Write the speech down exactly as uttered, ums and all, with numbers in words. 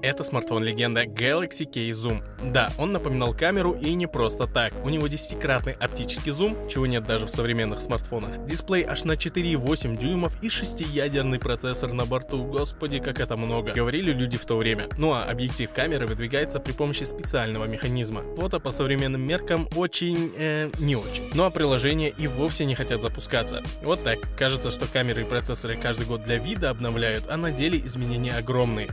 Это смартфон-легенда Galaxy K Zoom. Да, он напоминал камеру и не просто так. У него десятикратный оптический зум, чего нет даже в современных смартфонах. Дисплей аж на четыре и восемь дюймов и шестиядерный процессор на борту. Господи, как это много. Говорили люди в то время. Ну а объектив камеры выдвигается при помощи специального механизма. Фото по современным меркам очень... Э, не очень. Ну а приложения и вовсе не хотят запускаться. Вот так. Кажется, что камеры и процессоры каждый год для вида обновляют, а на деле изменения огромные.